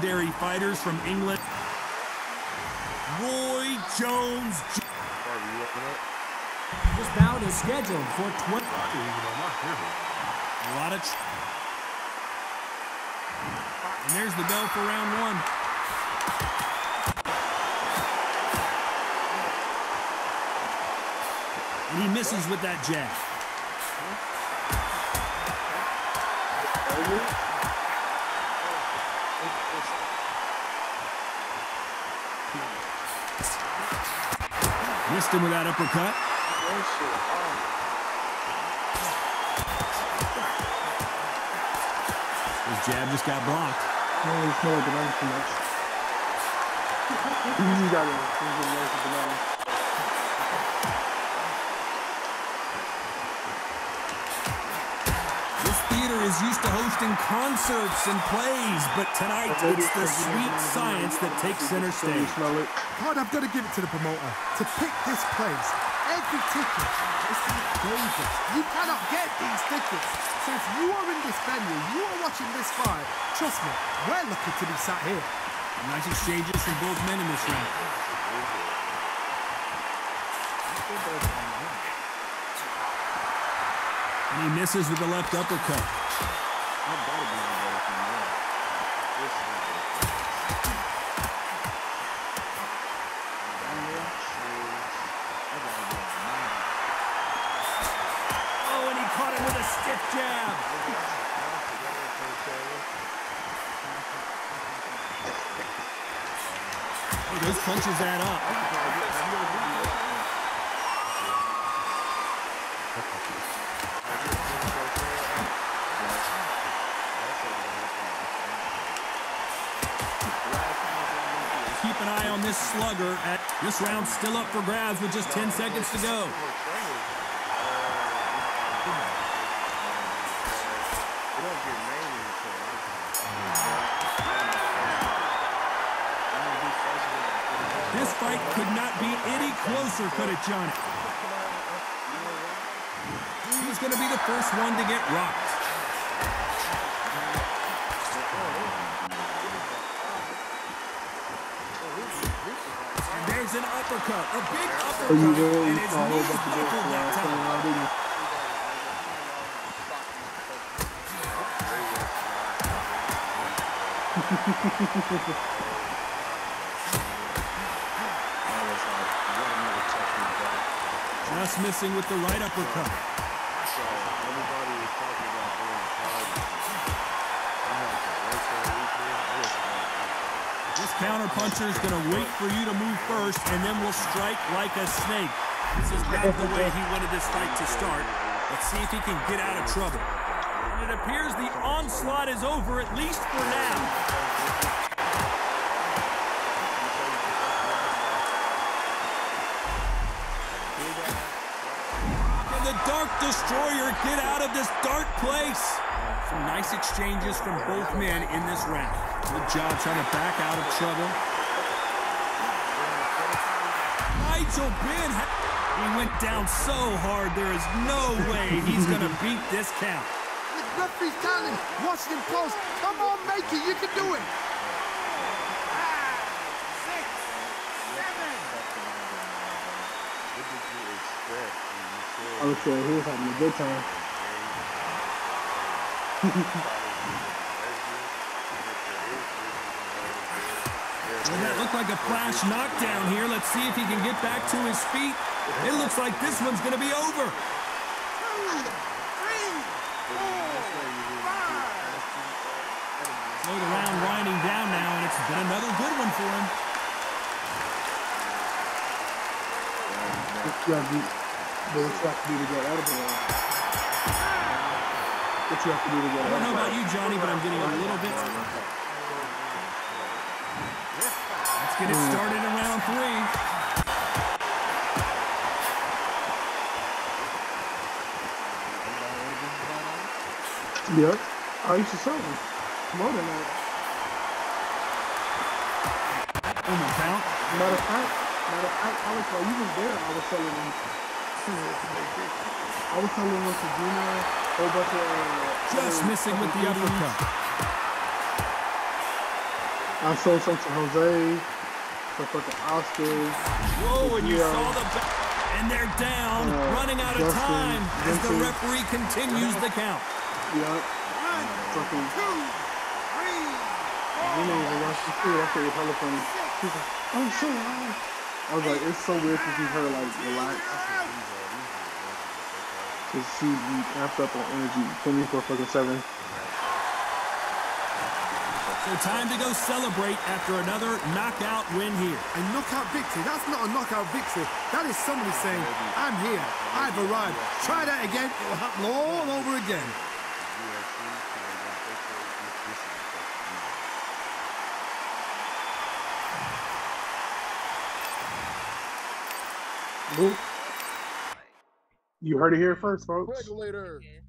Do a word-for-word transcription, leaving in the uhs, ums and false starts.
legendary fighters from England. Roy Jones. This bout is scheduled for twenty. A lot of. And there's the bell for round one. And he misses with that jab. Missed him with that uppercut. His jab just got blocked. No, he's not banana too much. You got it. He's gonna make the banana. This theater is used to hosting concerts and plays, but tonight it's the sweet science that takes center stage. God, I've got to give it to the promoter. To pick this place, every ticket is dangerous. You cannot get these tickets. So if you are in this venue, you are watching this fight, trust me, we're lucky to be sat here. Nice exchanges from both men in this round. And he misses with the left uppercut. Oh, and he caught him with a stiff jab. Oh, those punches add up. Keep an eye on this slugger. At this round still up for grabs with just ten seconds to go. This fight could not be any closer, could it, Johnny? He's going to be the first one to get rocked. And there's an uppercut, a big uppercut, and his knees buckled that time. Just missing with the right uppercut. This counterpuncher is going to wait for you to move first and then will strike like a snake. This is not the way he wanted this fight to start. Let's see if he can get out of trouble. And it appears the onslaught is over, at least for now. The Dark Destroyer get out of this dark place. Some nice exchanges from both men in this round. Good job trying to back out of trouble. Nigel Benn, he went down so hard, there is no way he's going to beat this count. With referee's telling, Washington Post, come on, make it, you can do it. I was sure he was having a good time. Well, that looked like a flash knockdown here. Let's see if he can get back to his feet. It looks like this one's going to be over. So the round winding down now, and it's been another good one for him. What you have to do to get out of the way? What you have to do to get out of the way? I don't know about you, Johnny, but I'm getting a little bit. Let's get it started in round three. Yep. I used to sell them. More than that. One more count. Matter of fact, matter of fact, I was while you was there, I was selling them. I was telling them to Gina, a whole bunch of... Uh, Just missing with the uppercut. I sold some to Jose, to fucking Oscar. Whoa, and you Yeah. saw the... And they're down, Uh, running out of Justin, time as the Vincent. referee continues the count. Yeah. Fucking. You know, I watched the too. I thought it was hella funny. She's like, I'm so high. I was like, it's so weird to see her like relax. Cause she's amped up on energy twenty-four fucking seven. So time to go celebrate after another knockout win here. A knockout victory? That's not a knockout victory. That is somebody saying, I'm here, I've arrived. Try that again, it will happen all over again. Boop. You heard it here first, folks. Regulator.